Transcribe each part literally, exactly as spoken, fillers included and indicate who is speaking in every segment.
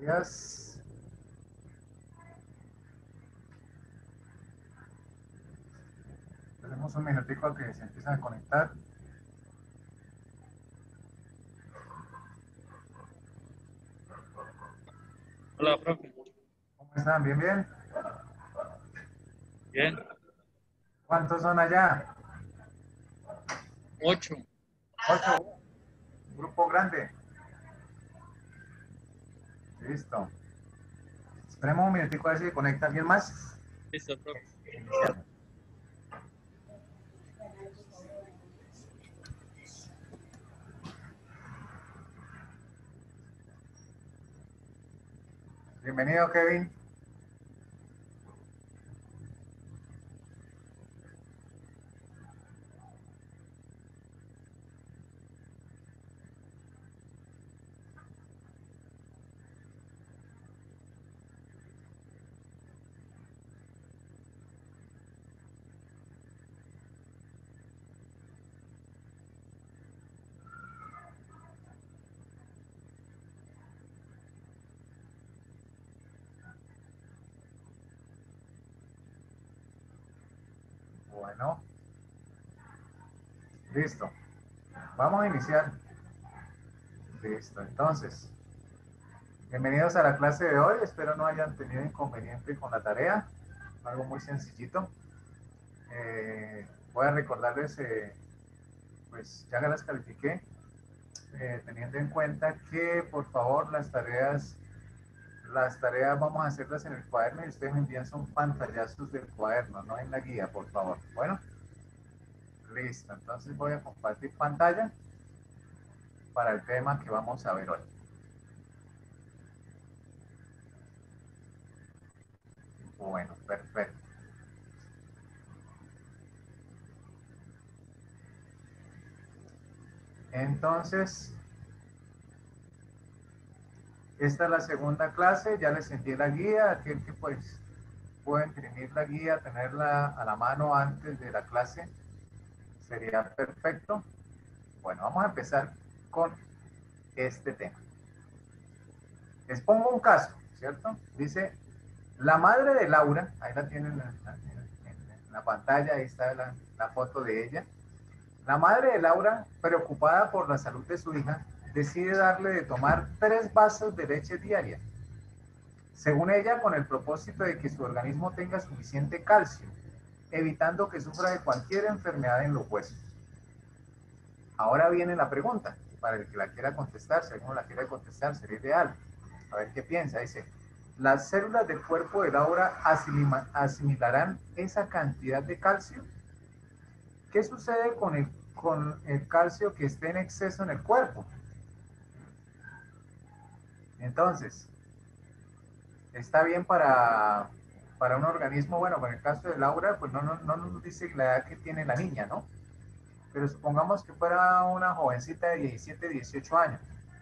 Speaker 1: días. Tenemos un minutico a que se empiezan a conectar.
Speaker 2: Hola, profe.
Speaker 1: ¿Cómo están? ¿Bien, bien?
Speaker 2: Bien.
Speaker 1: ¿Cuántos son allá?
Speaker 2: Ocho.
Speaker 1: Ocho. Un grupo grande. Listo. Esperemos un minutico a ver si se conecta alguien más.
Speaker 2: Listo, profe.
Speaker 1: Iniciamos. Bienvenido, Kevin. Bueno, listo. Vamos a iniciar. Listo, entonces. Bienvenidos a la clase de hoy. Espero no hayan tenido inconveniente con la tarea. Algo muy sencillito. Eh, voy a recordarles, eh, pues ya las califiqué. Eh, teniendo en cuenta que por favor las tareas las tareas vamos a hacerlas en el cuaderno y ustedes me envían son pantallazos del cuaderno, no en la guía, por favor. Bueno, listo, entonces voy a compartir pantalla para el tema que vamos a ver hoy. Bueno, perfecto. Entonces, esta es la segunda clase, ya les envié la guía, aquel que pues puede imprimir la guía, tenerla a la mano antes de la clase, sería perfecto. Bueno, vamos a empezar con este tema. Les pongo un caso, ¿cierto? Dice, la madre de Laura, ahí la tienen en la, en, en la pantalla, ahí está la, la foto de ella. La madre de Laura, preocupada por la salud de su hija, decide darle de tomar tres vasos de leche diaria, según ella, con el propósito de que su organismo tenga suficiente calcio, evitando que sufra de cualquier enfermedad en los huesos. Ahora viene la pregunta, para el que la quiera contestar, si alguno la quiere contestar, sería ideal. A ver qué piensa, dice, ¿las células del cuerpo de Laura asimilarán esa cantidad de calcio? ¿Qué sucede con el, con el calcio que esté en exceso en el cuerpo? Entonces, está bien para, para un organismo, bueno, con el caso de Laura, pues no, no, no nos dice la edad que tiene la niña, ¿no? Pero supongamos que fuera una jovencita de diecisiete, dieciocho años,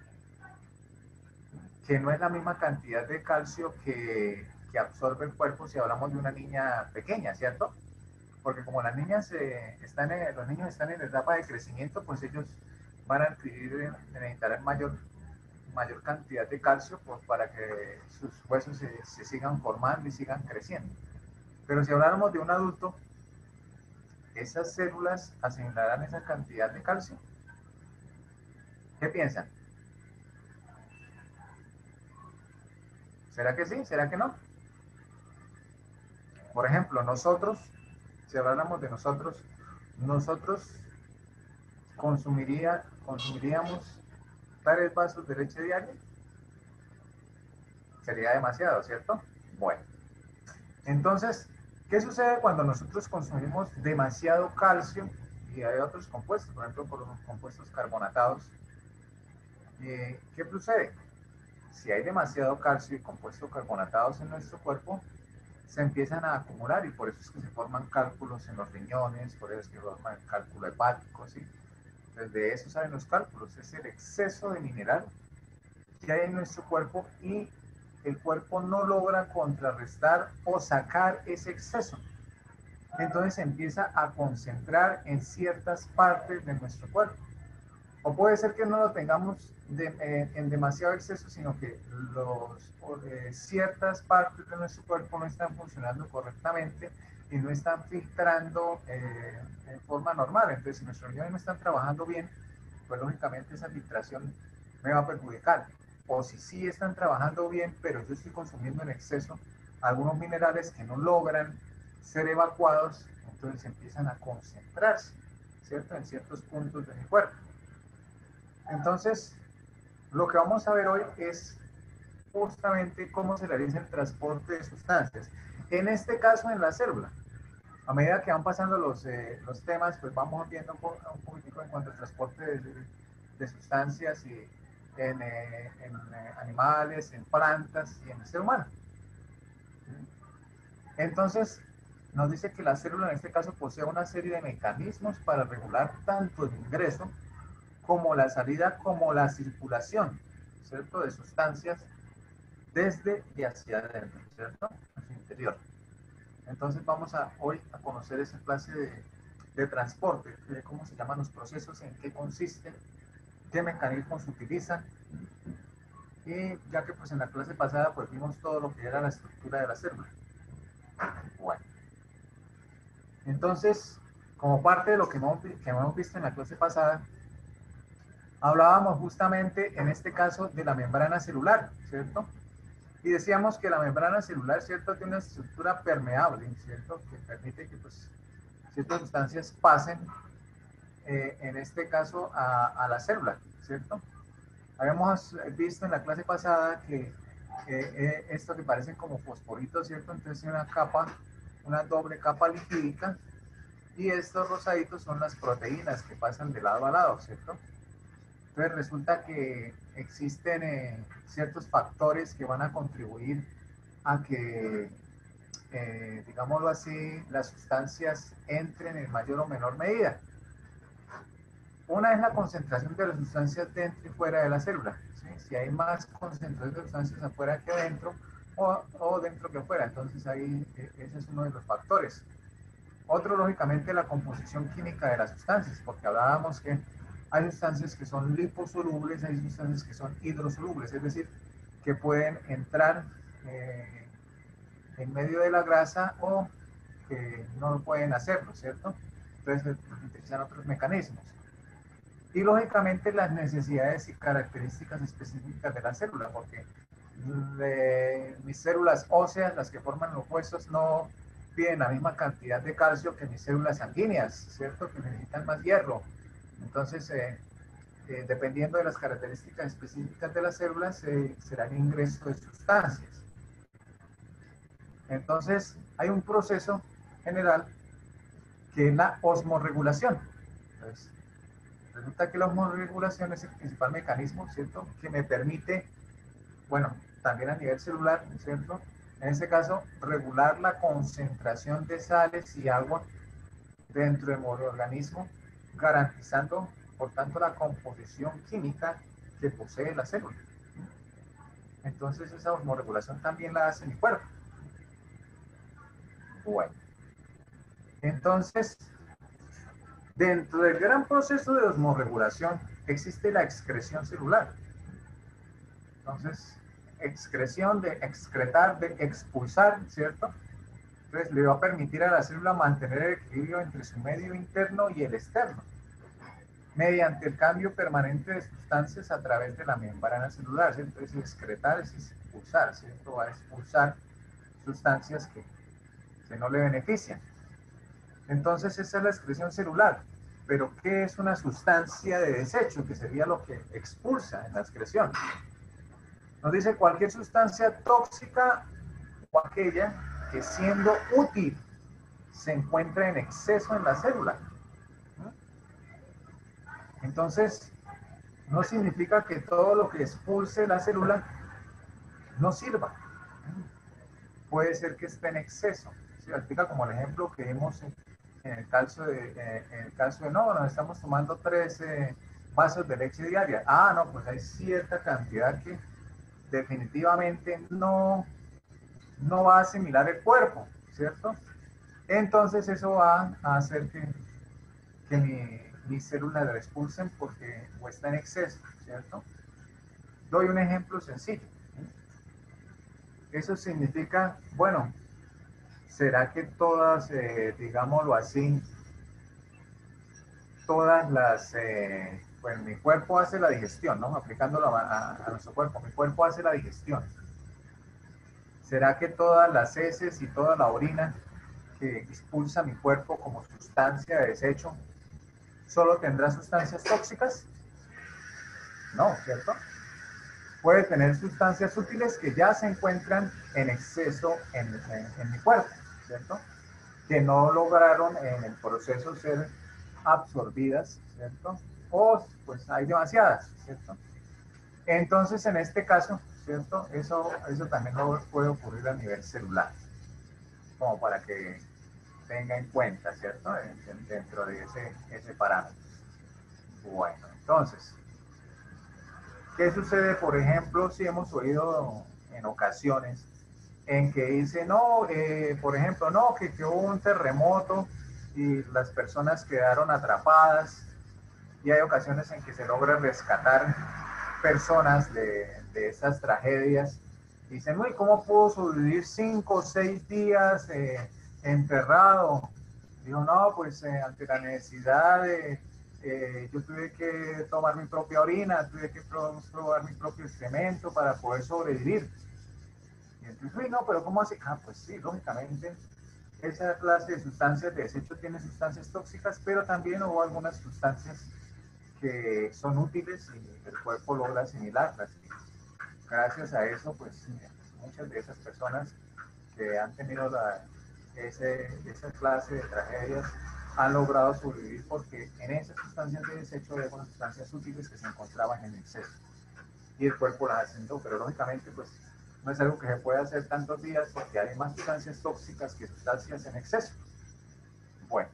Speaker 1: que no es la misma cantidad de calcio que, que absorbe el cuerpo si hablamos de una niña pequeña, ¿cierto? Porque como las niñas eh, están en, los niños están en la etapa de crecimiento, pues ellos van a adquirir, necesitarán mayor, mayor cantidad de calcio pues, para que sus huesos se, se sigan formando y sigan creciendo. Pero si habláramos de un adulto, esas células asignarán esa cantidad de calcio. ¿Qué piensan? ¿Será que sí? ¿Será que no? Por ejemplo, nosotros, si habláramos de nosotros, nosotros consumiría, consumiríamos tres vasos de leche diaria. Sería demasiado, ¿cierto? Bueno, entonces, ¿qué sucede cuando nosotros consumimos demasiado calcio y hay otros compuestos, por ejemplo, por los compuestos carbonatados? Eh, ¿Qué sucede? Si hay demasiado calcio y compuestos carbonatados en nuestro cuerpo, se empiezan a acumular y por eso es que se forman cálculos en los riñones, por eso es que se forman el cálculo hepático, ¿sí? Entonces de eso salen los cálculos, es el exceso de mineral que hay en nuestro cuerpo y el cuerpo no logra contrarrestar o sacar ese exceso. Entonces se empieza a concentrar en ciertas partes de nuestro cuerpo. O puede ser que no lo tengamos de, eh, en demasiado exceso, sino que los, eh, ciertas partes de nuestro cuerpo no están funcionando correctamente y no están filtrando eh, en forma normal. Entonces, si nuestros riñones no están trabajando bien, pues lógicamente esa filtración me va a perjudicar. O si sí están trabajando bien, pero yo estoy consumiendo en exceso algunos minerales que no logran ser evacuados, entonces empiezan a concentrarse, ¿cierto? En ciertos puntos de mi cuerpo. Entonces, lo que vamos a ver hoy es justamente cómo se realiza el transporte de sustancias. En este caso, en la célula. A medida que van pasando los, eh, los temas, pues vamos viendo un, po un poquitico en cuanto al transporte de, de sustancias y en, eh, en eh, animales, en plantas y en el ser humano. Entonces, nos dice que la célula en este caso posee una serie de mecanismos para regular tanto el ingreso como la salida, como la circulación, ¿cierto? De sustancias desde y hacia adentro, ¿cierto? En su interior. Entonces vamos a hoy a conocer esa clase de, de transporte, de cómo se llaman los procesos, en qué consisten, qué mecanismos se utilizan. Y ya que pues en la clase pasada pues vimos todo lo que era la estructura de la célula. Bueno, entonces, como parte de lo que hemos, que hemos visto en la clase pasada, hablábamos justamente en este caso de la membrana celular, ¿cierto? Y decíamos que la membrana celular, ¿cierto?, tiene una estructura permeable, ¿cierto?, que permite que pues, ciertas sustancias pasen, eh, en este caso, a, a la célula, ¿cierto? Habíamos visto en la clase pasada que eh, eh, esto que parecen como fosforitos, ¿cierto? Entonces una capa, una doble capa lipídica, y estos rosaditos son las proteínas que pasan de lado a lado, ¿cierto? Entonces resulta que existen eh, ciertos factores que van a contribuir a que, eh, digámoslo así, las sustancias entren en mayor o menor medida. Una es la concentración de las sustancias dentro y fuera de la célula, ¿sí? Si hay más concentración de sustancias afuera que adentro, o, o dentro que afuera, entonces ahí ese es uno de los factores. Otro, lógicamente, la composición química de las sustancias, porque hablábamos que hay sustancias que son liposolubles, hay sustancias que son hidrosolubles, es decir, que pueden entrar eh, en medio de la grasa o que no pueden hacerlo, ¿cierto? Entonces utilizan otros mecanismos. Y lógicamente las necesidades y características específicas de la célula, porque de mis células óseas, las que forman los huesos, no piden la misma cantidad de calcio que mis células sanguíneas, ¿cierto? Que necesitan más hierro. Entonces, eh, eh, dependiendo de las características específicas de las células, eh, será el ingreso de sustancias. Entonces, hay un proceso general que es la osmorregulación. Entonces, resulta que la osmorregulación es el principal mecanismo, ¿cierto?, que me permite, bueno, también a nivel celular, ¿cierto?, en este caso, regular la concentración de sales y agua dentro del organismo, garantizando, por tanto, la composición química que posee la célula. Entonces, esa osmorregulación también la hace mi cuerpo. Bueno, entonces, dentro del gran proceso de osmorregulación existe la excreción celular. Entonces, excreción de excretar, de expulsar, ¿cierto? Entonces, le va a permitir a la célula mantener el equilibrio entre su medio interno y el externo, mediante el cambio permanente de sustancias a través de la membrana celular, ¿cierto? Entonces, excretar es expulsar, ¿cierto? Va a expulsar sustancias que, que no le benefician. Entonces, esa es la excreción celular. Pero, ¿qué es una sustancia de desecho? Que sería lo que expulsa en la excreción. Nos dice cualquier sustancia tóxica o aquella que siendo útil se encuentra en exceso en la célula. Entonces, no significa que todo lo que expulse la célula no sirva. Puede ser que esté en exceso. Se aplica como el ejemplo que vimos en, en el caso de, eh, en el caso de no, nos estamos tomando trece vasos de leche diaria. Ah, no, pues hay cierta cantidad que definitivamente no, no va a asimilar el cuerpo, ¿cierto? Entonces eso va a hacer que, que, mi, mis células la expulsen porque o está en exceso, ¿cierto? Doy un ejemplo sencillo. Eso significa, bueno, ¿será que todas, eh, digámoslo así, todas las, eh, pues mi cuerpo hace la digestión, ¿no? Aplicándolo a, a, a nuestro cuerpo, mi cuerpo hace la digestión. ¿Será que todas las heces y toda la orina que expulsa mi cuerpo como sustancia de desecho solo tendrá sustancias tóxicas? No, ¿cierto? Puede tener sustancias útiles que ya se encuentran en exceso en, en, en mi cuerpo, ¿cierto? Que no lograron en el proceso ser absorbidas, ¿cierto? O pues hay demasiadas, ¿cierto? Entonces, en este caso, ¿cierto? Eso, eso también lo puede ocurrir a nivel celular, como para que tenga en cuenta, ¿cierto? Dentro de ese, ese parámetro. Bueno, entonces, ¿qué sucede, por ejemplo, si hemos oído en ocasiones en que dice, no, eh, por ejemplo, no, que, que hubo un terremoto y las personas quedaron atrapadas, y hay ocasiones en que se logra rescatar personas de, de esas tragedias? Dicen, uy, ¿cómo pudo sobrevivir cinco o seis días eh, enterrado? Digo, no, pues eh, ante la necesidad de, eh, yo tuve que tomar mi propia orina, tuve que probar mi propio excremento para poder sobrevivir. Y entonces, uy, no, pero ¿cómo así? Ah, pues sí, lógicamente, esa clase de sustancias de desecho tiene sustancias tóxicas, pero también hubo algunas sustancias que son útiles y el cuerpo logra asimilarlas. Gracias a eso, pues muchas de esas personas que han tenido la, ese, esa clase de tragedias han logrado sobrevivir porque en esas sustancias de desecho hay algunas sustancias útiles que se encontraban en exceso y el cuerpo las asimiló, pero lógicamente pues no es algo que se pueda hacer tantos días porque hay más sustancias tóxicas que sustancias en exceso. Bueno,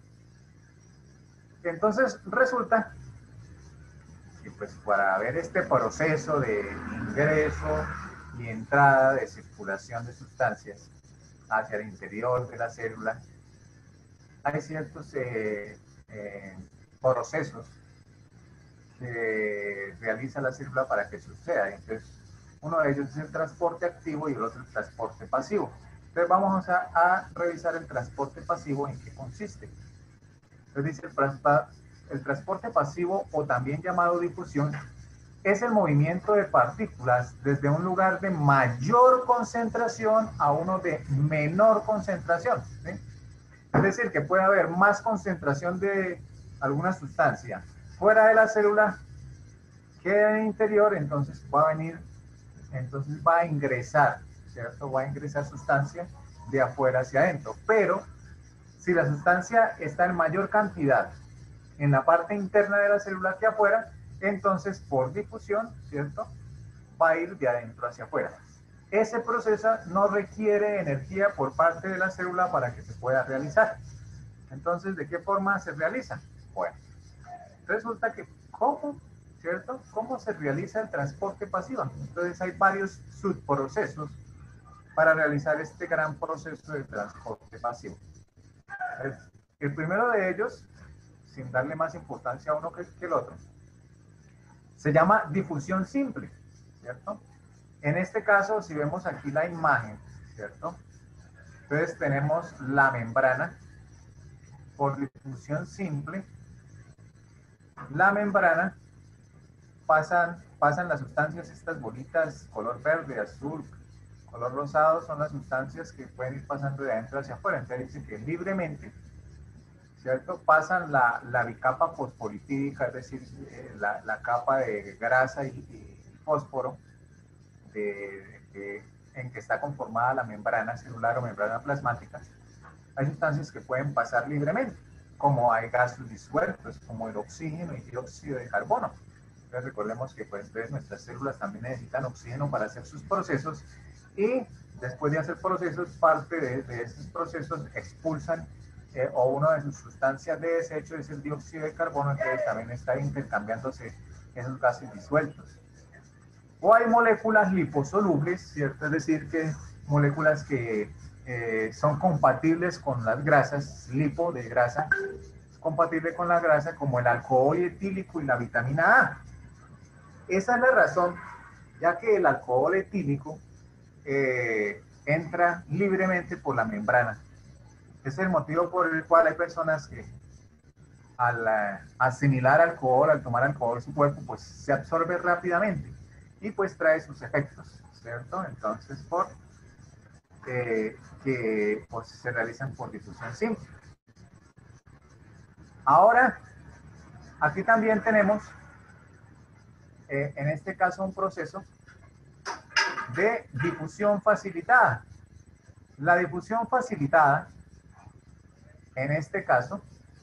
Speaker 1: entonces resulta que pues para ver este proceso de ingreso y entrada de circulación de sustancias hacia el interior de la célula, hay ciertos eh, eh, procesos que realiza la célula para que suceda. Entonces, uno de ellos es el transporte activo y el otro el transporte pasivo. Entonces, vamos a, a revisar el transporte pasivo, en qué consiste. Entonces, dice el, el transporte pasivo, o también llamado difusión, es el movimiento de partículas desde un lugar de mayor concentración a uno de menor concentración, ¿sí? Es decir, que puede haber más concentración de alguna sustancia fuera de la célula que en el interior, entonces va a venir, entonces va a ingresar, ¿cierto? Va a ingresar sustancia de afuera hacia adentro. Pero si la sustancia está en mayor cantidad en la parte interna de la célula que afuera, entonces por difusión, ¿cierto? Va a ir de adentro hacia afuera. Ese proceso no requiere energía por parte de la célula para que se pueda realizar. Entonces, ¿de qué forma se realiza? Bueno, resulta que, ¿cómo? ¿Cierto? ¿Cómo se realiza el transporte pasivo? Entonces, hay varios subprocesos para realizar este gran proceso de transporte pasivo. El primero de ellos, sin darle más importancia a uno que, que el otro, se llama difusión simple, ¿cierto? En este caso, si vemos aquí la imagen, ¿cierto? Entonces tenemos la membrana. Por difusión simple, la membrana, pasan, pasan las sustancias, estas bolitas, color verde, azul, color rosado, son las sustancias que pueden ir pasando de adentro hacia afuera. Entonces dice que libremente, ¿cierto? Pasan la, la bicapa fosfolipídica, es decir, eh, la, la capa de grasa y, y fósforo de, de, en que está conformada la membrana celular o membrana plasmática. Hay sustancias que pueden pasar libremente, como hay gases disueltos, como el oxígeno y dióxido de carbono. Entonces recordemos que pues, entonces nuestras células también necesitan oxígeno para hacer sus procesos, y después de hacer procesos, parte de, de esos procesos expulsan eh, o una de sus sustancias de desecho es el dióxido de carbono, entonces también está intercambiándose esos gases disueltos. O hay moléculas liposolubles, ¿cierto? Es decir, que moléculas que eh, son compatibles con las grasas, lipo de grasa, es compatible con la grasa, como el alcohol etílico y la vitamina A. Esa es la razón, ya que el alcohol etílico eh, entra libremente por la membrana. Ese es el motivo por el cual hay personas que al uh, asimilar alcohol, al tomar alcohol, su cuerpo pues se absorbe rápidamente y pues trae sus efectos, ¿cierto? Entonces, por eh, que pues, se realizan por difusión simple. Ahora, aquí también tenemos, eh, en este caso, un proceso de difusión facilitada. La difusión facilitada, en este caso,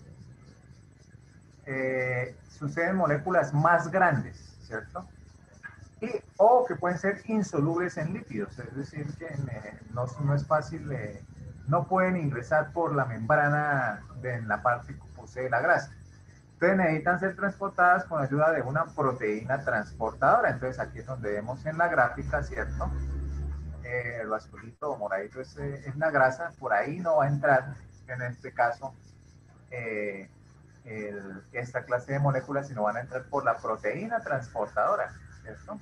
Speaker 1: eh, sucede en moléculas más grandes, ¿cierto? Y, o que pueden ser insolubles en lípidos, es decir, que eh, no, no es fácil, eh, no pueden ingresar por la membrana de la parte que posee la grasa. Entonces necesitan ser transportadas con ayuda de una proteína transportadora. Entonces aquí es donde vemos en la gráfica, ¿cierto? Eh, el azulito o moradito es, eh, es la grasa, por ahí no va a entrar, en este caso, eh, el, esta clase de moléculas, sino van a entrar por la proteína transportadora, ¿cierto?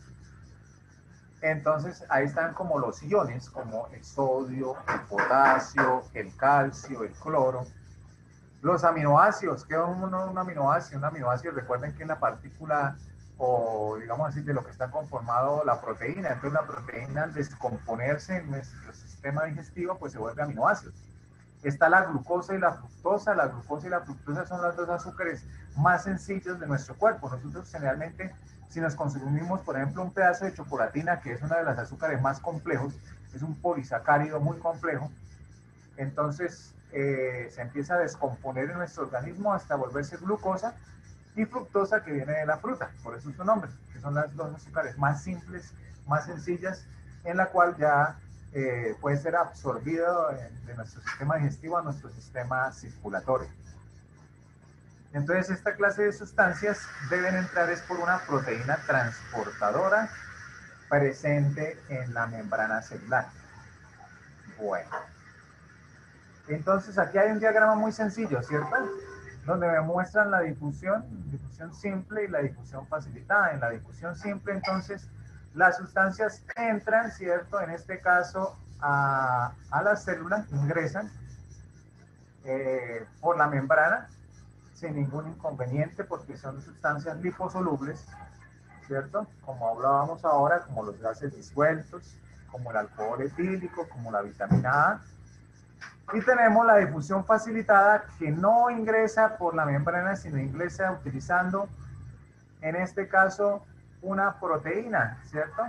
Speaker 1: Entonces ahí están como los iones, como el sodio, el potasio, el calcio, el cloro. Los aminoácidos, ¿qué es un, un aminoácido? Un aminoácido, recuerden que en la partícula, o digamos así, de lo que está conformado la proteína, entonces la proteína al descomponerse en nuestro sistema digestivo, pues se vuelve aminoácidos. Está la glucosa y la fructosa. La glucosa y la fructosa son los dos azúcares más sencillos de nuestro cuerpo. Nosotros generalmente, si nos consumimos, por ejemplo, un pedazo de chocolatina, que es uno de los azúcares más complejos, es un polisacárido muy complejo, entonces eh, se empieza a descomponer en nuestro organismo hasta volverse glucosa y fructosa, que viene de la fruta, por eso es su nombre, que son las dos azúcares más simples, más sencillas, en la cual ya eh, puede ser absorbido de, de nuestro sistema digestivo a nuestro sistema circulatorio. Entonces esta clase de sustancias deben entrar es por una proteína transportadora presente en la membrana celular. Bueno, entonces aquí hay un diagrama muy sencillo, ¿cierto? Donde me muestran la difusión, difusión simple y la difusión facilitada. En la difusión simple, entonces, las sustancias entran, ¿cierto? En este caso, a, a la célula, ingresan eh, por la membrana sin ningún inconveniente, porque son sustancias liposolubles, ¿cierto? Como hablábamos ahora, como los gases disueltos, como el alcohol etílico, como la vitamina A. Y tenemos la difusión facilitada, que no ingresa por la membrana, sino ingresa utilizando, en este caso, una proteína, ¿cierto?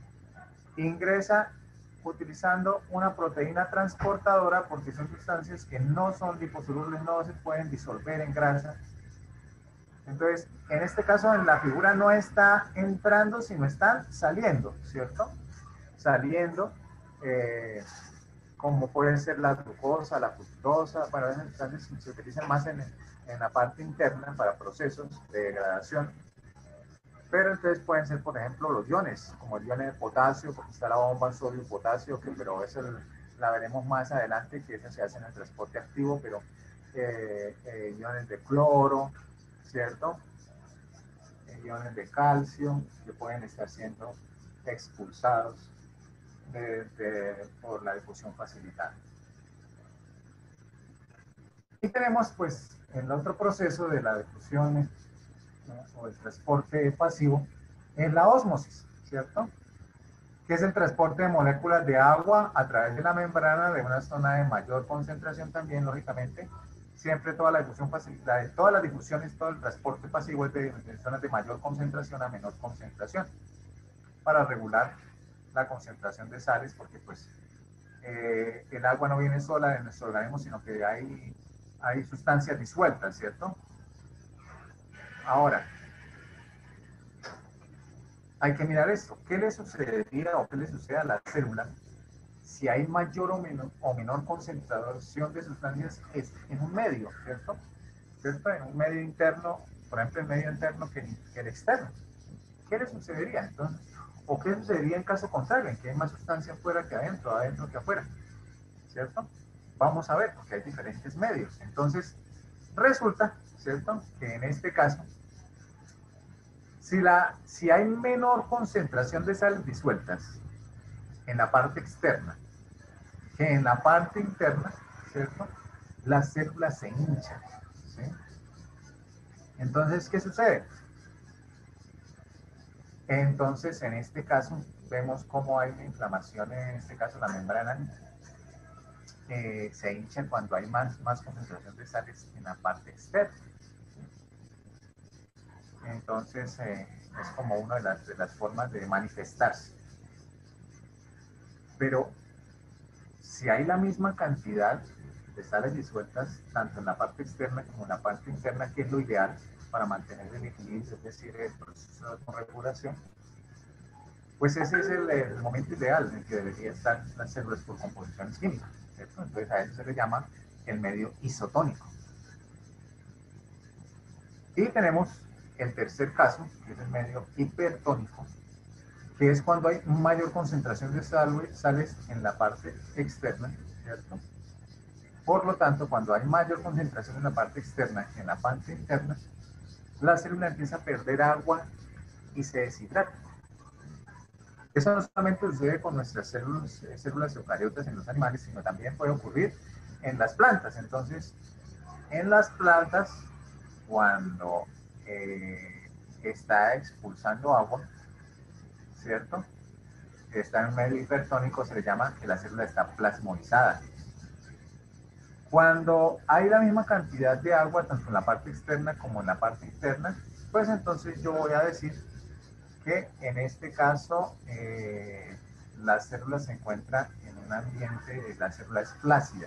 Speaker 1: Ingresa utilizando una proteína transportadora, porque son sustancias que no son liposolubles, no se pueden disolver en grasa. Entonces, en este caso, en la figura no está entrando, sino están saliendo, ¿cierto? Saliendo, eh, como puede ser la glucosa, la fructosa, bueno, esas sustancias se utilizan más en, en la parte interna para procesos de degradación, pero entonces pueden ser, por ejemplo, los iones, como el ion de potasio, porque está la bomba sodio-potasio, que pero eso la veremos más adelante, que eso se hace en el transporte activo, pero eh, eh, iones de cloro, ¿cierto? Eh, iones de calcio, que pueden estar siendo expulsados De, de, por la difusión facilitada. Y tenemos pues el otro proceso de la difusión, ¿no? O el transporte pasivo, es la ósmosis, ¿cierto? Que es el transporte de moléculas de agua a través de la membrana de una zona de mayor concentración también, lógicamente. Siempre toda la difusión facilitada, todas las difusiones, todo el transporte pasivo es de, de zonas de mayor concentración a menor concentración, para regular la concentración de sales, porque pues eh, el agua no viene sola de nuestro organismo, sino que hay, hay sustancias disueltas, ¿cierto? Ahora, hay que mirar esto. ¿Qué le sucedería o qué le sucede a la célula si hay mayor o menor, o menor concentración de sustancias en un medio, ¿cierto? ¿Cierto? En un medio interno, por ejemplo, el medio interno que, que el externo. ¿Qué le sucedería entonces? ¿O qué sucedería en caso contrario, en que hay más sustancia afuera que adentro, adentro que afuera? ¿Cierto? Vamos a ver, porque hay diferentes medios. Entonces, Resulta, ¿cierto?, que en este caso, si, la, si hay menor concentración de sales disueltas en la parte externa que en la parte interna, ¿cierto?, las células se hinchan, ¿sí? Entonces, ¿qué sucede? Entonces, en este caso, vemos cómo hay una inflamación, en este caso la membrana eh, se hincha cuando hay más, más concentración de sales en la parte externa. Entonces, eh, es como una de las, de las formas de manifestarse. Pero, si hay la misma cantidad de sales disueltas, tanto en la parte externa como en la parte interna, que es lo ideal para mantener el equilibrio, es decir, el proceso de regulación, pues ese es el, el momento ideal en el que deberían estar las células por composiciones químicas, ¿cierto? Entonces a eso se le llama el medio isotónico. Y tenemos el tercer caso, que es el medio hipertónico, que es cuando hay mayor concentración de sales en la parte externa, ¿cierto? Por lo tanto, cuando hay mayor concentración en la parte externa que en la parte interna, la célula empieza a perder agua y se deshidrata. Eso no solamente sucede con nuestras células, células eucariotas en los animales, sino también puede ocurrir en las plantas. Entonces, en las plantas, cuando eh, está expulsando agua, ¿cierto?, está en un medio hipertónico, se le llama que la célula está plasmolizada. Cuando hay la misma cantidad de agua, tanto en la parte externa como en la parte interna, pues entonces yo voy a decir que en este caso eh, la célula se encuentra en un ambiente, la célula es flácida.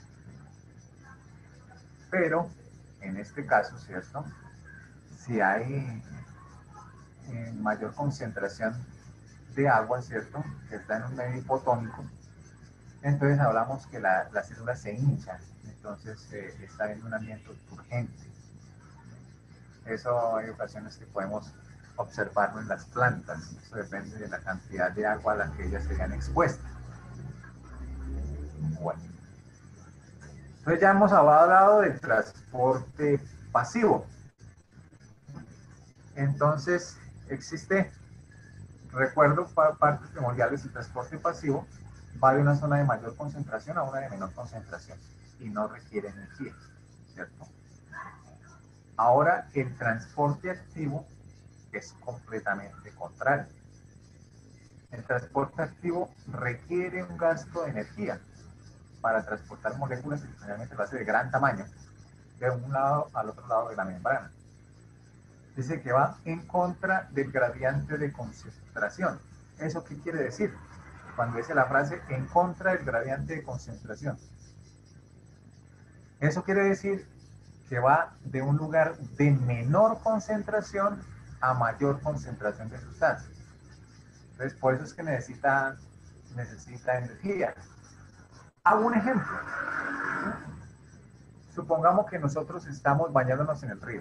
Speaker 1: Pero en este caso, ¿cierto?, si hay eh, mayor concentración de agua, ¿cierto?, que está en un medio hipotónico, entonces hablamos que la, la célula se hincha, entonces eh, está en un ambiente turgente. Eso hay ocasiones que podemos observarlo en las plantas, eso depende de la cantidad de agua a la que ellas se hayan expuestas. Bueno, entonces ya hemos hablado del transporte pasivo. Entonces existe, recuerdo, partes primordiales del transporte pasivo, va de una zona de mayor concentración a una de menor concentración y no requiere energía, ¿cierto? Ahora, el transporte activo es completamente contrario. El transporte activo requiere un gasto de energía para transportar moléculas, que generalmente lo hace de gran tamaño, de un lado al otro lado de la membrana. Dice que va en contra del gradiente de concentración. ¿Eso qué quiere decir? Cuando dice la frase en contra del gradiente de concentración. Eso quiere decir que va de un lugar de menor concentración a mayor concentración de sustancia. Entonces, por eso es que necesita, necesita energía. Hago un ejemplo. Supongamos que nosotros estamos bañándonos en el río.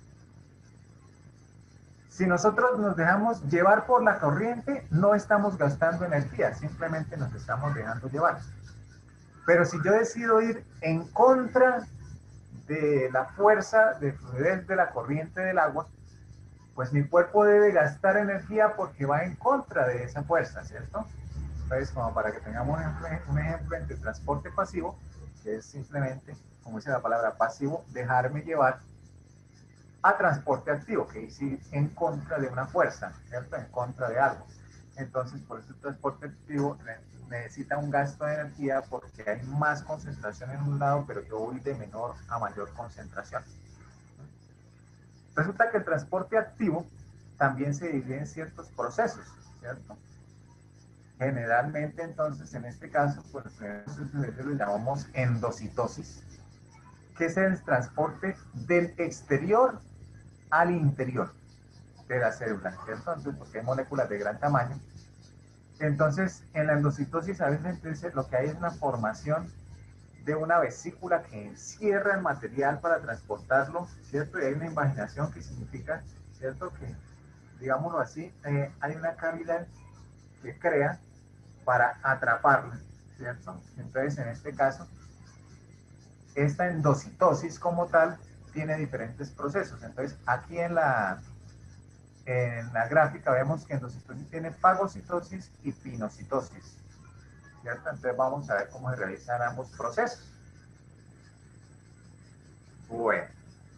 Speaker 1: Si nosotros nos dejamos llevar por la corriente, no estamos gastando energía, simplemente nos estamos dejando llevar. Pero si yo decido ir en contra de la fuerza de fluidez de la corriente del agua, pues mi cuerpo debe gastar energía porque va en contra de esa fuerza, ¿cierto? Entonces, como para que tengamos un ejemplo entre transporte pasivo, que es simplemente, como dice la palabra pasivo, dejarme llevar, a transporte activo, que es ir en contra de una fuerza, ¿cierto?, en contra de algo. Entonces, por eso el transporte activo necesita un gasto de energía porque hay más concentración en un lado, pero yo voy de menor a mayor concentración. Resulta que el transporte activo también se divide en ciertos procesos, ¿cierto? Generalmente, entonces, en este caso, pues lo llamamos endocitosis, que es el transporte del exterior al interior de la célula, ¿cierto? Entonces, porque hay moléculas de gran tamaño. Entonces, en la endocitosis a veces entonces, lo que hay es una formación de una vesícula que encierra el material para transportarlo, ¿cierto? Y hay una invaginación que significa, ¿cierto?, que, digámoslo así, eh, hay una cavidad que crea para atraparlo, ¿cierto? Entonces, en este caso, esta endocitosis como tal tiene diferentes procesos. Entonces, aquí en la, en la gráfica vemos que endocitosis tiene fagocitosis y pinocitosis, ¿cierto? Entonces, vamos a ver cómo se realizan ambos procesos. Bueno.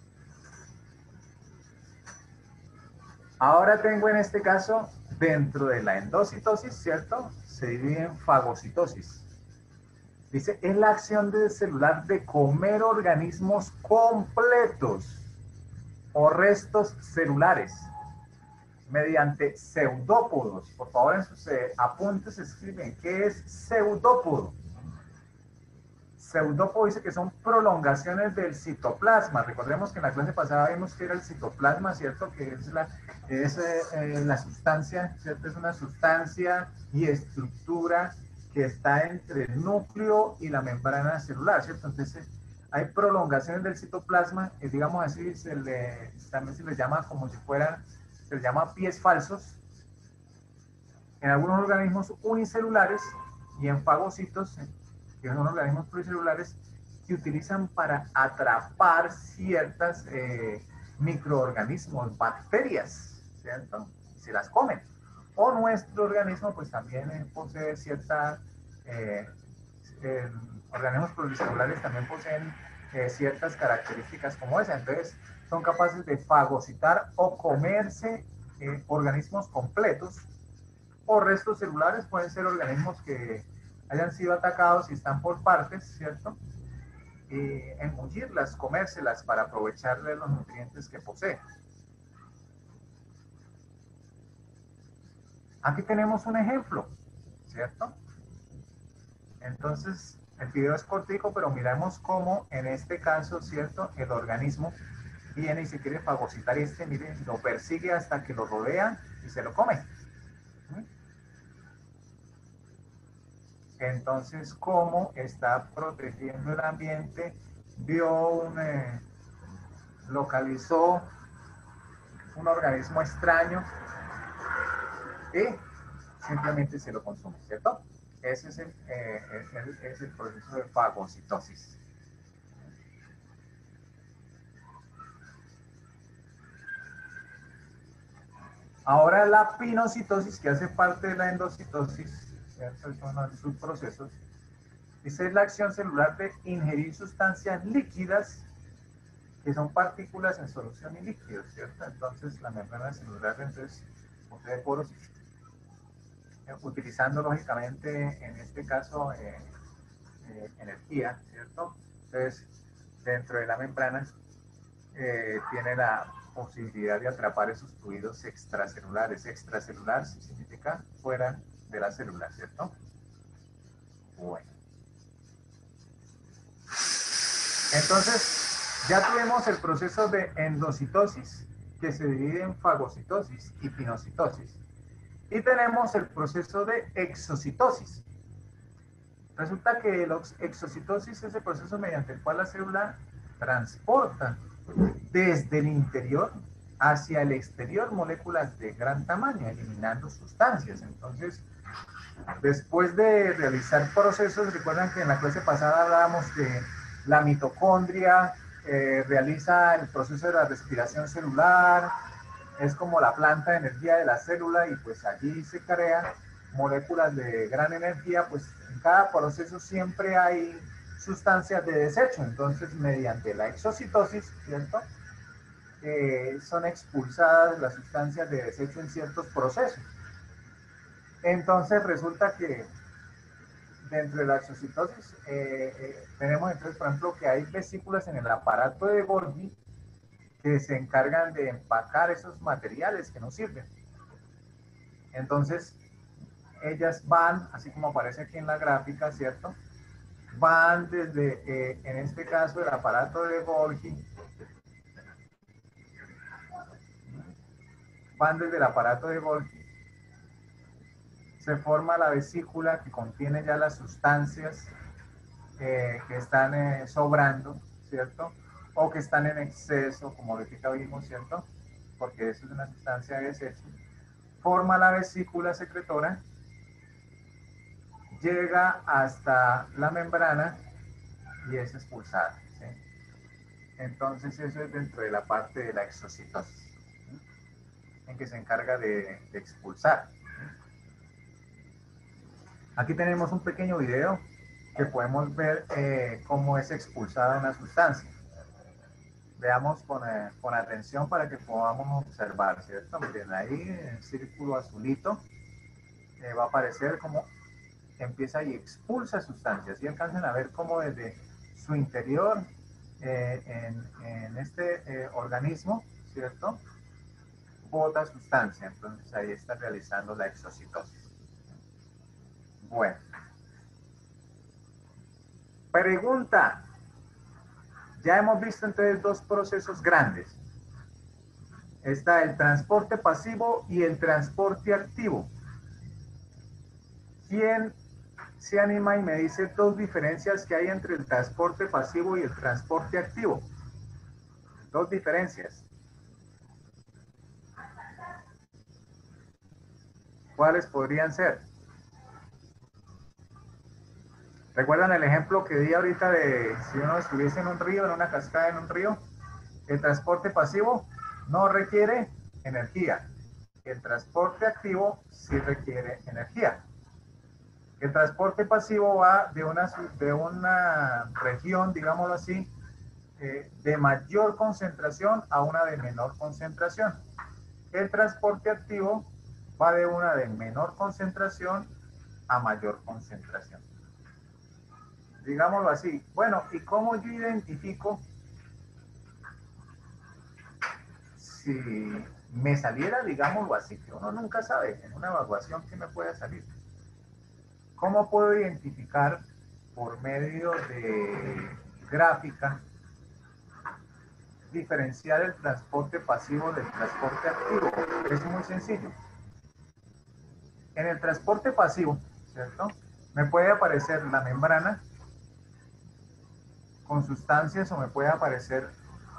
Speaker 1: Ahora tengo en este caso, dentro de la endocitosis, ¿cierto? Se divide en fagocitosis. Dice, es la acción del celular de comer organismos completos o restos celulares mediante pseudópodos. Por favor, en sus eh, apuntes escriben, ¿qué es pseudópodo? Pseudópodo dice que son prolongaciones del citoplasma. Recordemos que en la clase pasada vimos que era el citoplasma, ¿cierto? Que es la, es, eh, eh, la sustancia, ¿cierto? Es una sustancia y estructura que está entre el núcleo y la membrana celular, ¿cierto? Entonces, hay prolongaciones del citoplasma, eh, digamos así, se le, también se les llama como si fueran, se les llama pies falsos, en algunos organismos unicelulares y en fagocitos, que son organismos pluricelulares que utilizan para atrapar ciertas eh, microorganismos, bacterias, ¿cierto? Se las comen. O nuestro organismo, pues también eh, posee cierta, eh, eh, organismos pluricelulares también poseen eh, ciertas características como esa. Entonces, son capaces de fagocitar o comerse eh, organismos completos, o restos celulares, pueden ser organismos que hayan sido atacados y están por partes, ¿cierto? Y engullirlas, comérselas para aprovecharle los nutrientes que posee. Aquí tenemos un ejemplo, ¿cierto? Entonces, el video es cortico, pero miramos cómo en este caso, ¿cierto? El organismo viene y se quiere fagocitar y este, miren, lo persigue hasta que lo rodea y se lo come. Entonces, ¿cómo está protegiendo el ambiente? Vio un, eh, localizó un organismo extraño y simplemente se lo consume, ¿cierto? Ese es el, eh, es el, es el proceso de fagocitosis. Ahora la pinocitosis, que hace parte de la endocitosis, ¿cierto? Son los subprocesos. Esa es la acción celular de ingerir sustancias líquidas que son partículas en solución y líquidos, ¿cierto? Entonces la membrana celular entonces posee poros, eh, utilizando lógicamente en este caso eh, eh, energía, ¿cierto? Entonces dentro de la membrana eh, tiene la posibilidad de atrapar esos fluidos extracelulares. Extracelular significa fuera de la célula, ¿cierto? Bueno. Entonces, ya tuvimos el proceso de endocitosis, que se divide en fagocitosis y pinocitosis. Y tenemos el proceso de exocitosis. Resulta que la exocitosis es el proceso mediante el cual la célula transporta desde el interior hacia el exterior moléculas de gran tamaño, eliminando sustancias. Entonces, después de realizar procesos, recuerdan que en la clase pasada hablábamos que la mitocondria eh, realiza el proceso de la respiración celular, es como la planta de energía de la célula y pues allí se crean moléculas de gran energía, pues en cada proceso siempre hay sustancias de desecho. Entonces, mediante la exocitosis, ¿cierto? Eh, son expulsadas las sustancias de desecho en ciertos procesos. Entonces, resulta que dentro de la exocitosis eh, eh, tenemos entonces, por ejemplo, que hay vesículas en el aparato de Golgi que se encargan de empacar esos materiales que nos sirven. Entonces, ellas van, así como aparece aquí en la gráfica, ¿cierto? Van desde, eh, en este caso, el aparato de Golgi, van desde el aparato de Golgi, se forma la vesícula que contiene ya las sustancias eh, que están eh, sobrando, ¿cierto? O que están en exceso, como ahorita vimos, ¿cierto? Porque eso es una sustancia de desecho. Forma la vesícula secretora, llega hasta la membrana y es expulsada, ¿sí? Entonces eso es dentro de la parte de la exocitosis, en que se encarga de, de expulsar. Aquí tenemos un pequeño video que podemos ver eh, cómo es expulsada una sustancia. Veamos con, eh, con atención para que podamos observar, ¿cierto? Miren, ahí el círculo azulito eh, va a aparecer como empieza y expulsa sustancias. Y alcanzan a ver cómo desde su interior, eh, en, en, este eh, organismo, ¿cierto? Bota sustancia. Entonces ahí está realizando la exocitosis. Bueno. Pregunta. Ya hemos visto entonces dos procesos grandes. Está el transporte pasivo y el transporte activo. ¿Quién se anima y me dice dos diferencias que hay entre el transporte pasivo y el transporte activo? Dos diferencias. ¿Cuáles podrían ser? ¿Recuerdan el ejemplo que di ahorita de si uno estuviese en un río, en una cascada en un río? El transporte pasivo no requiere energía. El transporte activo sí requiere energía. El transporte pasivo va de una, de una región, digámoslo así, eh, de mayor concentración a una de menor concentración. El transporte activo va de una de menor concentración a mayor concentración. Digámoslo así. Bueno, ¿y cómo yo identifico si me saliera, digámoslo así, que uno nunca sabe en una evaluación que me pueda salir? ¿Cómo puedo identificar por medio de gráfica diferenciar el transporte pasivo del transporte activo? Es muy sencillo. En el transporte pasivo, ¿cierto? Me puede aparecer la membrana con sustancias o me puede aparecer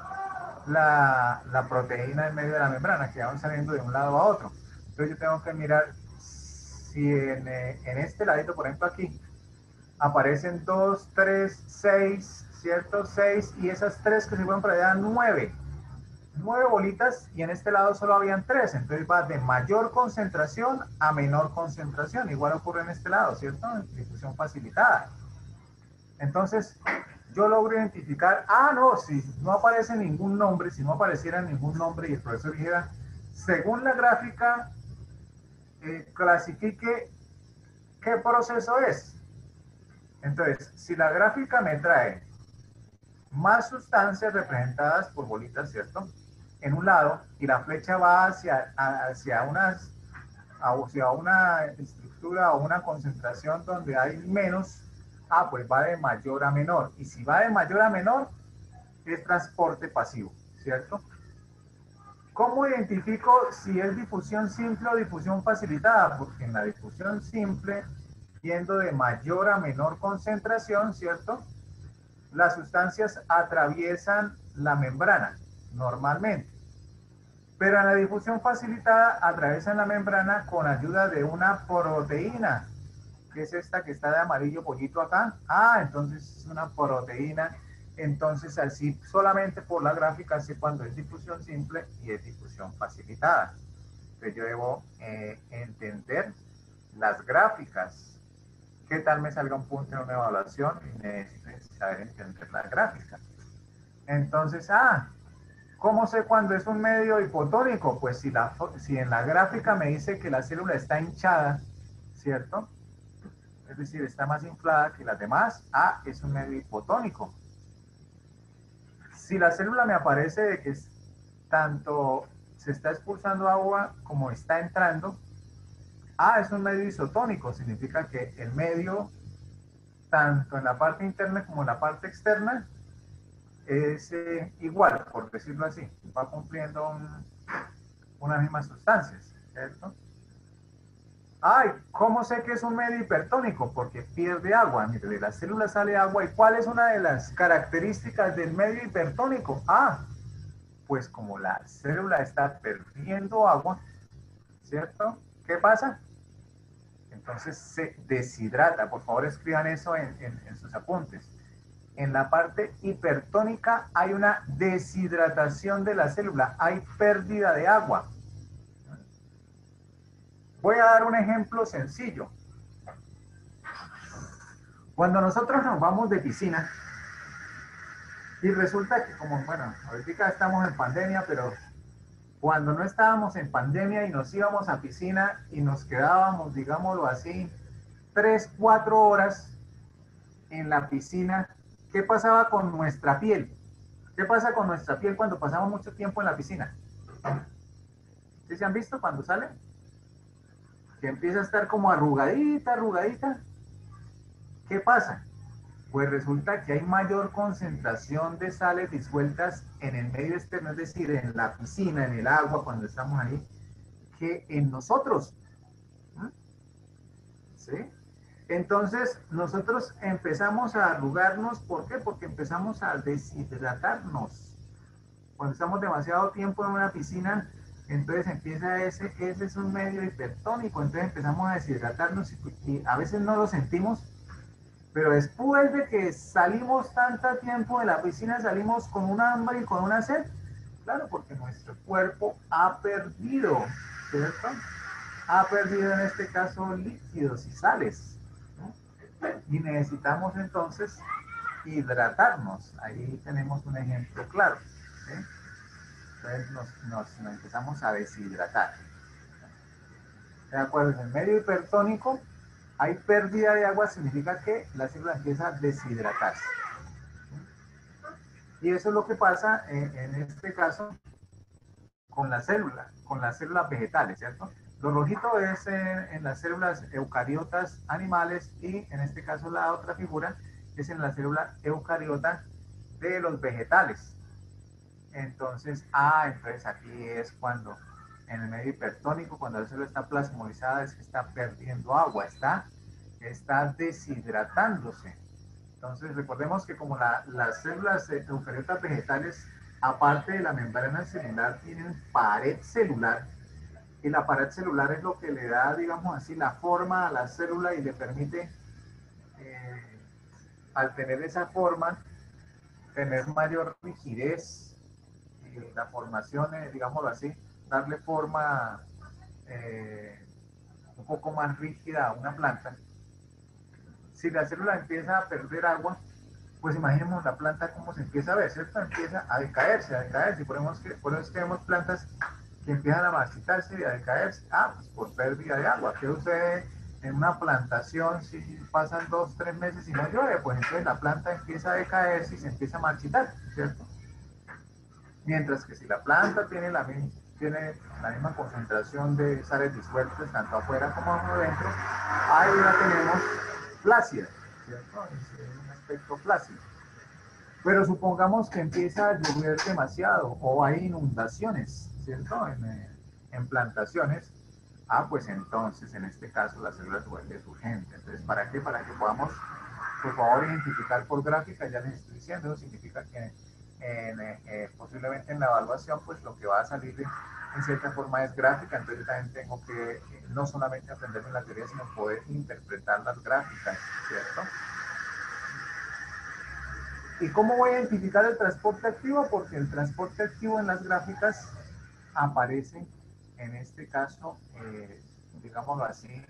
Speaker 1: la, la proteína en medio de la membrana que van saliendo de un lado a otro. Entonces yo tengo que mirar si en, en este ladito, por ejemplo aquí, aparecen dos, tres, seis, ¿cierto? seis, y esas tres que se fueron para allá, nueve. nueve bolitas, y en este lado solo habían tres. Entonces va de mayor concentración a menor concentración. Igual ocurre en este lado, ¿cierto? Difusión facilitada. Entonces, yo logro identificar, ah, no, si no aparece ningún nombre, si no apareciera ningún nombre y el profesor dijera, según la gráfica, eh, clasifique qué proceso es. Entonces, si la gráfica me trae más sustancias representadas por bolitas, ¿cierto? En un lado, y la flecha va hacia, hacia, unas, hacia una estructura o una concentración donde hay menos, ah, pues va de mayor a menor. Y si va de mayor a menor, es transporte pasivo, ¿cierto? ¿Cómo identifico si es difusión simple o difusión facilitada? Porque en la difusión simple, yendo de mayor a menor concentración, ¿cierto? Las sustancias atraviesan la membrana, normalmente. Pero en la difusión facilitada, atraviesan la membrana con ayuda de una proteína, que es esta que está de amarillo pollito acá. Ah, entonces es una proteína. Entonces así solamente por la gráfica sé cuando es difusión simple y es difusión facilitada. Entonces yo debo eh, entender las gráficas. ¿Qué tal me salga un punto en una evaluación? Y necesito saber entender la gráfica. Entonces, ah, ¿cómo sé cuando es un medio hipotónico? Pues si, la, si en la gráfica me dice que la célula está hinchada, ¿cierto? Es decir, está más inflada que las demás, ah, es un medio hipotónico. Si la célula me aparece de que es, tanto se está expulsando agua como está entrando, ah, es un medio isotónico, significa que el medio, tanto en la parte interna como en la parte externa, es eh, igual, por decirlo así, va cumpliendo un, unas mismas sustancias, ¿cierto? Ay, ¿cómo sé que es un medio hipertónico? Porque pierde agua. Mire, de la célula sale agua. ¿Y cuál es una de las características del medio hipertónico? Ah, pues como la célula está perdiendo agua, ¿cierto? ¿Qué pasa? Entonces se deshidrata. Por favor, escriban eso en, en, en sus apuntes. En la parte hipertónica hay una deshidratación de la célula, hay pérdida de agua. Voy a dar un ejemplo sencillo. Cuando nosotros nos vamos de piscina, y resulta que como, bueno, ahorita estamos en pandemia, pero cuando no estábamos en pandemia y nos íbamos a piscina y nos quedábamos, digámoslo así, tres, cuatro horas en la piscina, ¿qué pasaba con nuestra piel? ¿Qué pasa con nuestra piel cuando pasamos mucho tiempo en la piscina? ¿Sí se han visto cuando salen? Que empieza a estar como arrugadita, arrugadita. ¿Qué pasa? Pues resulta que hay mayor concentración de sales disueltas en el medio externo, es decir, en la piscina, en el agua, cuando estamos ahí, que en nosotros. ¿Sí? Entonces, nosotros empezamos a arrugarnos, ¿por qué? Porque empezamos a deshidratarnos. Cuando estamos demasiado tiempo en una piscina, entonces empieza ese, ese es un medio hipertónico, entonces empezamos a deshidratarnos y, y a veces no lo sentimos, pero después de que salimos tanto tiempo de la piscina, salimos con un hambre y con una sed, claro, porque nuestro cuerpo ha perdido, ¿cierto? Ha perdido en este caso líquidos y sales, ¿no? Y necesitamos entonces hidratarnos. Ahí tenemos un ejemplo claro, ¿sí? Entonces nos, nos, nos empezamos a deshidratar. De acuerdo, en el medio hipertónico hay pérdida de agua, significa que la célula empieza a deshidratarse. Y eso es lo que pasa en, en este caso con la célula, con las células vegetales, ¿cierto? Lo rojito es en, en las células eucariotas animales y en este caso la otra figura es en la célula eucariota de los vegetales. Entonces, ah, entonces aquí es cuando en el medio hipertónico, cuando la célula está plasmolizada, es que está perdiendo agua, está, está deshidratándose. Entonces, recordemos que como la, las células eucariotas vegetales, aparte de la membrana celular, tienen pared celular, y la pared celular es lo que le da, digamos así, la forma a la célula y le permite, eh, al tener esa forma, tener mayor rigidez y la formación, eh, digámoslo así, darle forma eh, un poco más rígida a una planta. Si la célula empieza a perder agua, pues imaginemos la planta cómo se empieza a ver, ¿cierto? Empieza a decaerse, a decaerse. Y por eso, que, por eso tenemos plantas que empiezan a marchitarse y a decaerse. Ah, pues por pérdida de agua. ¿Qué sucede en una plantación si pasan dos, tres meses y no llueve? Pues entonces la planta empieza a decaerse y se empieza a marchitar, ¿cierto? Mientras que si la planta tiene la, tiene la misma concentración de sales disueltas, tanto afuera como adentro, ahí la tenemos flácida, ¿cierto? Es un aspecto flácido. Pero supongamos que empieza a llover demasiado o hay inundaciones, ¿cierto? En, en plantaciones. Ah, pues entonces en este caso la célula se vuelve urgente. Entonces, ¿para qué? Para que podamos, por favor, identificar por gráfica, ya les estoy diciendo, eso significa que en, eh, posiblemente en la evaluación, pues lo que va a salir de, en cierta forma es gráfica, entonces yo también tengo que eh, no solamente aprenderme la teoría, sino poder interpretar las gráficas, ¿cierto? ¿Y cómo voy a identificar el transporte activo? Porque el transporte activo en las gráficas aparece, en este caso, eh, digámoslo así,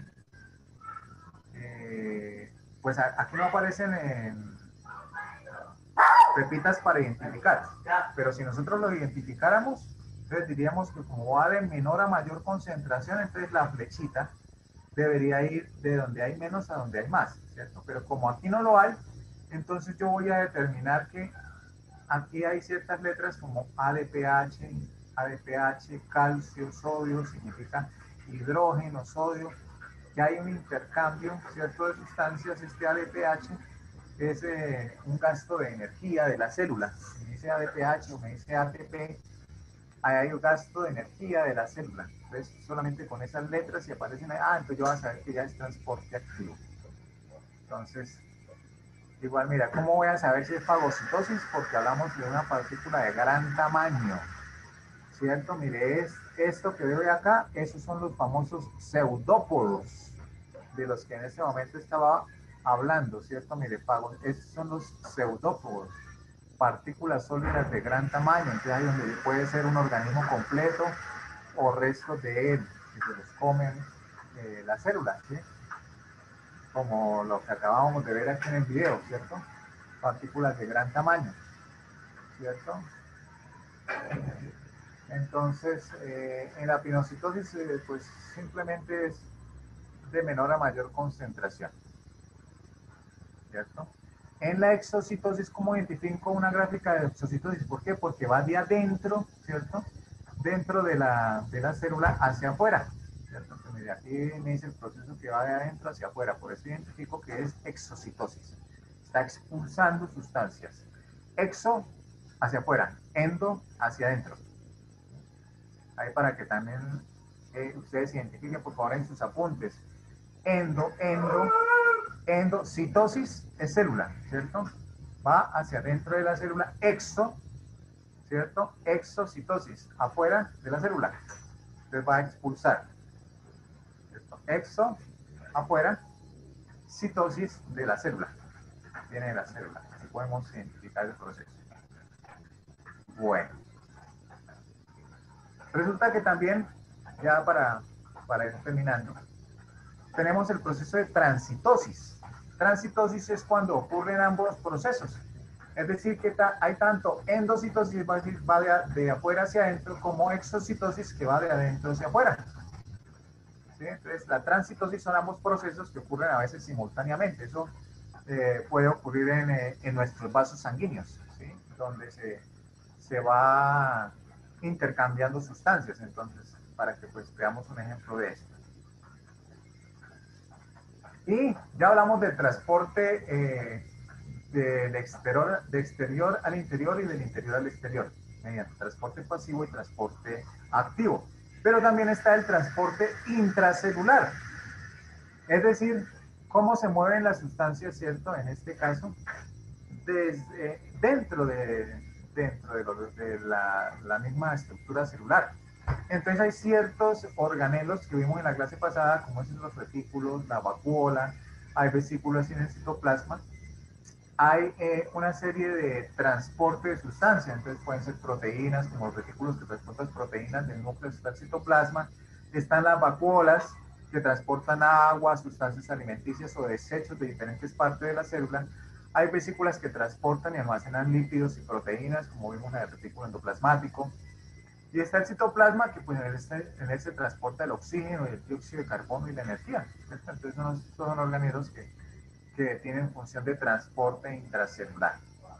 Speaker 1: eh, pues aquí no aparecen en pepitas para identificar, pero si nosotros lo identificáramos, entonces diríamos que como va de menor a mayor concentración, entonces la flechita debería ir de donde hay menos a donde hay más, ¿cierto? Pero como aquí no lo hay, entonces yo voy a determinar que aquí hay ciertas letras como A de pH, A de pH, calcio, sodio, significa hidrógeno, sodio, que hay un intercambio, ¿cierto?, de sustancias. Este A de pH es eh, un gasto de energía de la célula. Si me dice A de pH o me dice A T P, ahí hay un gasto de energía de la célula. Entonces, solamente con esas letras, si aparecen ahí, ah, entonces yo voy a saber que ya es transporte activo. Entonces, igual, mira, ¿cómo voy a saber si es fagocitosis? Porque hablamos de una partícula de gran tamaño, ¿cierto? Mire, es esto que veo de acá, esos son los famosos pseudópodos, de los que en este momento estaba hablando, ¿cierto? Mire, pagos, esos son los pseudópodos, partículas sólidas de gran tamaño, entonces ahí donde puede ser un organismo completo o restos de él, que se los comen eh, las células, ¿sí? Como lo que acabamos de ver aquí en el video, ¿cierto? Partículas de gran tamaño, ¿cierto? Entonces, eh, en la pinocitosis, eh, pues simplemente es de menor a mayor concentración, ¿cierto? En la exocitosis, ¿cómo identifico una gráfica de exocitosis? ¿Por qué? Porque va de adentro, ¿cierto? Dentro de la, de la célula hacia afuera, ¿cierto? Entonces, mire, aquí me dice el proceso que va de adentro hacia afuera, por eso identifico que es exocitosis. Está expulsando sustancias. Exo hacia afuera, endo hacia adentro. Ahí para que también eh, ustedes identifiquen, por favor, en sus apuntes. Endo, endo, endocitosis es célula, ¿cierto? Va hacia adentro de la célula. Exo, ¿cierto? Exocitosis, afuera de la célula. Entonces va a expulsar. ¿Cierto? Exo, afuera. Citosis de la célula. Viene de la célula. Así podemos identificar el proceso. Bueno. Resulta que también, ya para, para ir terminando, tenemos el proceso de transitosis. Transitosis es cuando ocurren ambos procesos. Es decir, que ta, hay tanto endocitosis, va, decir, va de, de afuera hacia adentro, como exocitosis, que va de adentro hacia afuera. ¿Sí? Entonces, la transitosis son ambos procesos que ocurren a veces simultáneamente. Eso eh, puede ocurrir en, eh, en nuestros vasos sanguíneos, ¿sí? Donde se, se va intercambiando sustancias. Entonces, para que pues veamos un ejemplo de esto. Y ya hablamos del transporte eh, del exterior, de exterior al interior y del interior al exterior, mediante transporte pasivo y transporte activo. Pero también está el transporte intracelular, es decir, cómo se mueven las sustancias, ¿cierto? En este caso, desde, dentro de, dentro de, lo, de la, la misma estructura celular. Entonces hay ciertos organelos que vimos en la clase pasada, como son los retículos, la vacuola, hay vesículas en el citoplasma, hay eh, una serie de transporte de sustancias, entonces pueden ser proteínas, como los retículos que transportan proteínas del núcleo del citoplasma, están las vacuolas que transportan agua, sustancias alimenticias o desechos de diferentes partes de la célula, hay vesículas que transportan y almacenan lípidos y proteínas, como vimos en el retículo endoplasmático, y está el citoplasma, que pues en él, en él se transporta el oxígeno y el dióxido de carbono y la energía, ¿cierto? Entonces son, son orgánilos que que tienen función de transporte intracelular.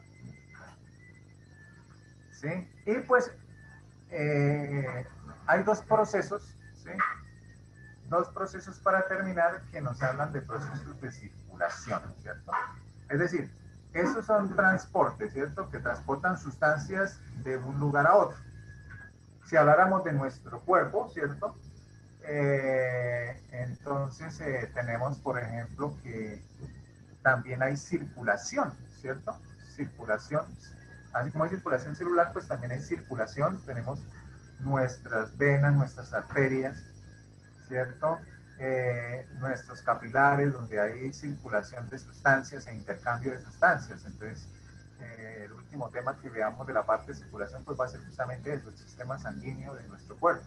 Speaker 1: ¿Sí? Y pues eh, hay dos procesos, ¿sí? Dos procesos para terminar que nos hablan de procesos de circulación, ¿cierto? Es decir, esos son transportes, ¿cierto? Que transportan sustancias de un lugar a otro. Si habláramos de nuestro cuerpo, ¿cierto? Eh, entonces eh, tenemos, por ejemplo, que también hay circulación, ¿cierto? Circulación, así como hay circulación celular, pues también hay circulación, tenemos nuestras venas, nuestras arterias, ¿cierto? Eh, nuestros capilares, donde hay circulación de sustancias e intercambio de sustancias. Entonces, eh, el último tema que veamos de la parte de circulación, pues va a ser justamente eso, el sistema sanguíneo de nuestro cuerpo.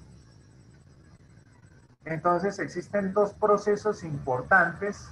Speaker 1: Entonces, existen dos procesos importantes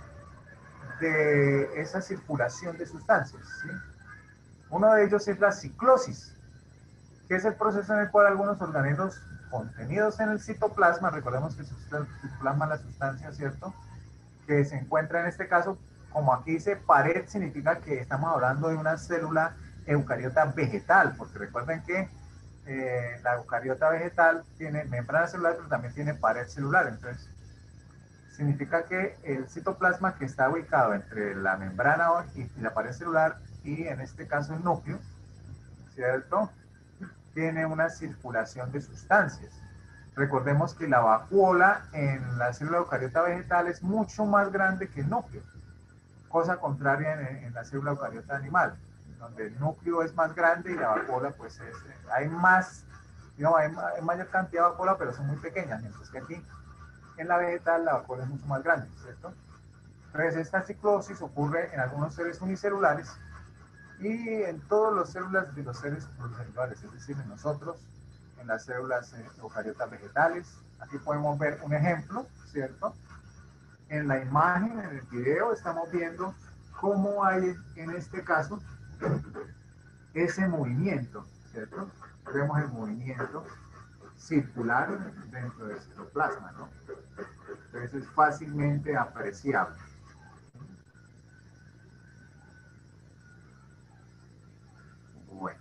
Speaker 1: de esa circulación de sustancias, ¿sí? Uno de ellos es la ciclosis, que es el proceso en el cual algunos organelos contenidos en el citoplasma, recordemos que el citoplasma es la sustancia, ¿cierto?, que se encuentra en este caso, como aquí dice pared, significa que estamos hablando de una célula eucariota vegetal, porque recuerden que eh, la eucariota vegetal tiene membrana celular, pero también tiene pared celular, entonces significa que el citoplasma, que está ubicado entre la membrana y la pared celular y en este caso el núcleo, ¿cierto?, tiene una circulación de sustancias. Recordemos que la vacuola en la célula eucariota vegetal es mucho más grande que el núcleo, cosa contraria en, en la célula eucariota animal, donde el núcleo es más grande y la vacuola pues es, hay más, digamos, hay, hay mayor cantidad de vacuola, pero son muy pequeñas, mientras que aquí en la vegetal la vacuola es mucho más grande, ¿cierto? Entonces, esta ciclosis ocurre en algunos seres unicelulares y en todas las células de los seres pluricelulares, es decir, en nosotros, en las células eh, eucariotas vegetales. Aquí podemos ver un ejemplo, ¿cierto? En la imagen, en el video, estamos viendo cómo hay en este caso ese movimiento, ¿cierto? Vemos el movimiento circular dentro del citoplasma, ¿no? Entonces es fácilmente apreciable. Bueno.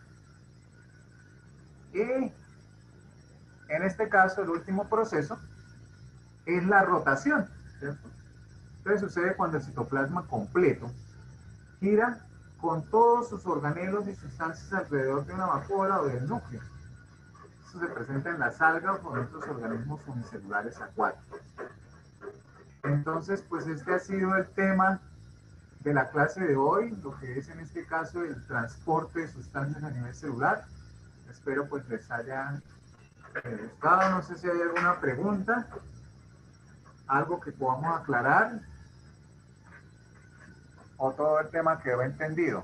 Speaker 1: Y en este caso, el último proceso es la rotación, ¿cierto? Entonces sucede cuando el citoplasma completo gira con todos sus organelos y sustancias alrededor de una vacuola o del núcleo. Esto se presenta en las algas o en otros organismos unicelulares acuáticos. Entonces, pues este ha sido el tema de la clase de hoy, lo que es en este caso el transporte de sustancias a nivel celular. Espero pues les haya eh, gustado. No sé si hay alguna pregunta, algo que podamos aclarar, o todo el tema quedó entendido.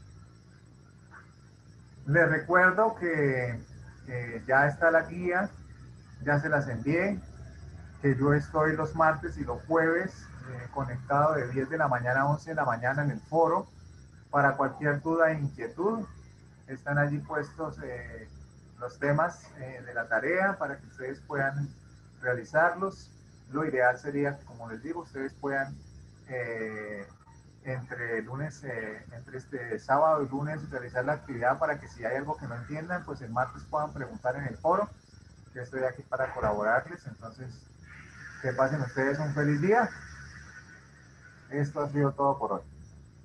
Speaker 1: Les recuerdo que eh, ya está la guía, ya se las envié, que yo estoy los martes y los jueves eh, conectado de diez de la mañana a once de la mañana en el foro para cualquier duda e inquietud. Están allí puestos eh, los temas eh, de la tarea para que ustedes puedan realizarlos. Lo ideal sería, como les digo, ustedes puedan eh, entre lunes, eh, entre este sábado y lunes realizar la actividad para que si hay algo que no entiendan, pues el martes puedan preguntar en el foro. Yo estoy aquí para colaborarles, entonces que pasen ustedes un feliz día. Esto ha sido todo por hoy.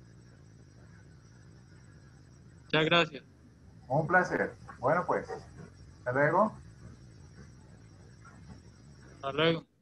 Speaker 2: Muchas gracias.
Speaker 1: Un placer. Bueno, pues, hasta luego.
Speaker 2: Hasta luego.